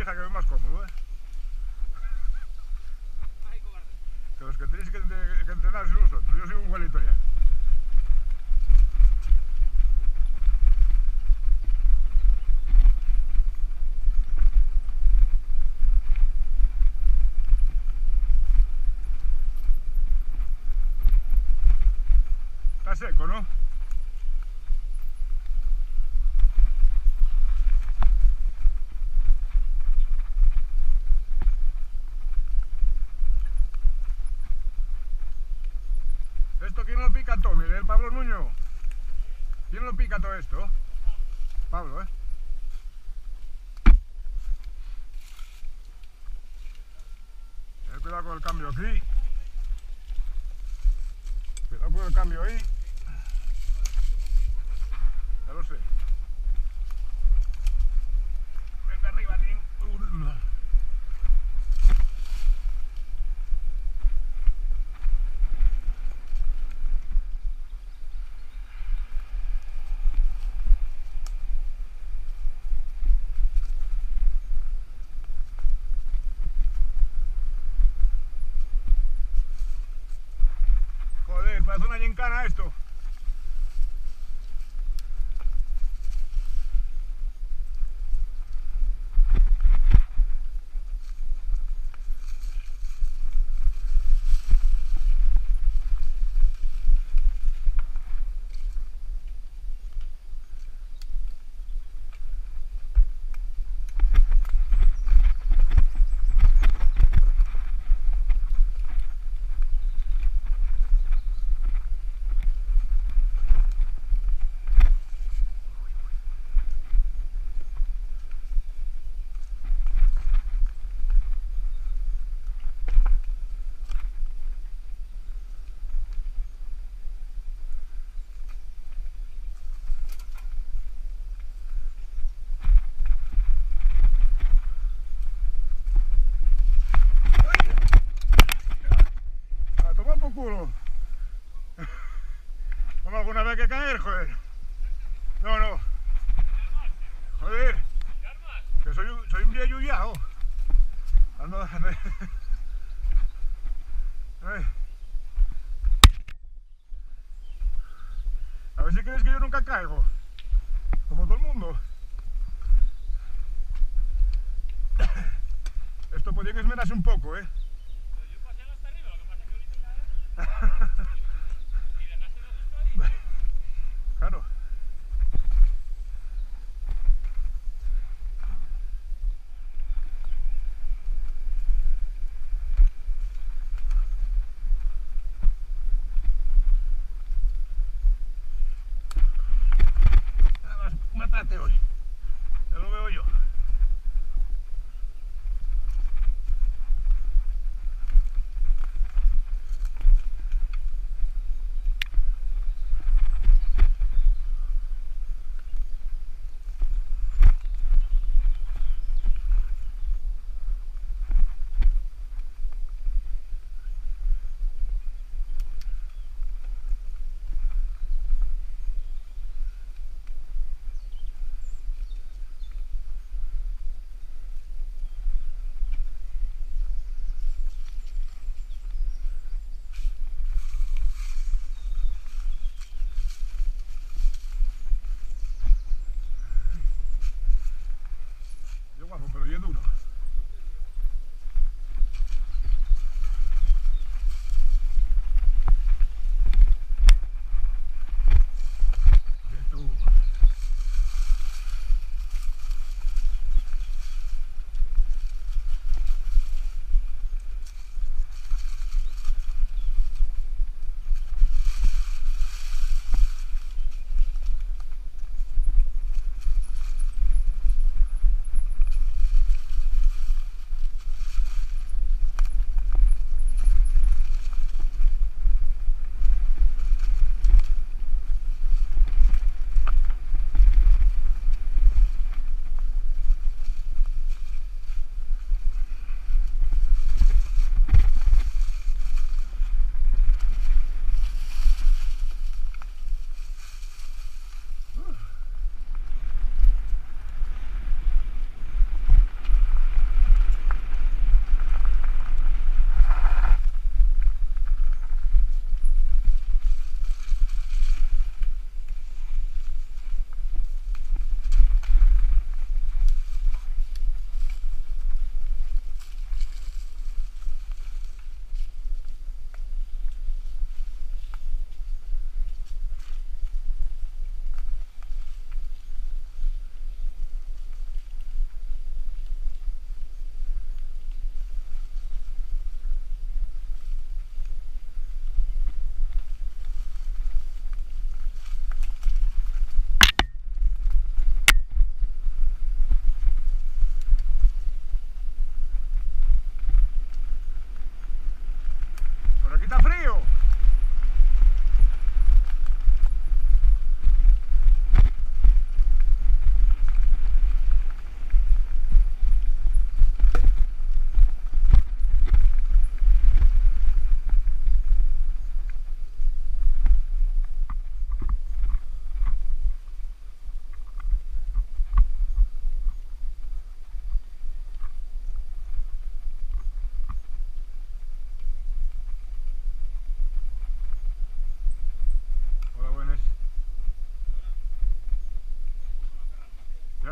lagartija, que es más cómodo, ¿eh? Que los que tenéis que entrenar sois vosotros, yo soy un igualito ya. Está seco, ¿no? ¿Esto quién lo pica, Tommy? ¿El Pablo Nuño? ¿Quién lo pica todo esto? Pablo, ¿eh? Cuidado con el cambio aquí. Cuidado con el cambio ahí. Ya lo sé. Venga arriba, Nin. Joder, parece una gincana esto. Culo. ¿Cómo alguna vez hay que caer, joder? No, no. Joder. Que soy un día lluviado. Ando. A ver si crees que yo nunca caigo. Como todo el mundo. Esto podría esmerarse un poco, ¿eh? Yo pasé hasta arriba, lo que pasa es que ahorita caer. Y dejástelo justo ahí. Claro. Mátate hoy. Ya lo veo yo.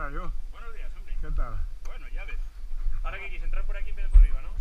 Cayo, Buenos días, hombre. ¿qué tal? Bueno, ya ves. Ahora que quise entrar por aquí en vez de por arriba, ¿no?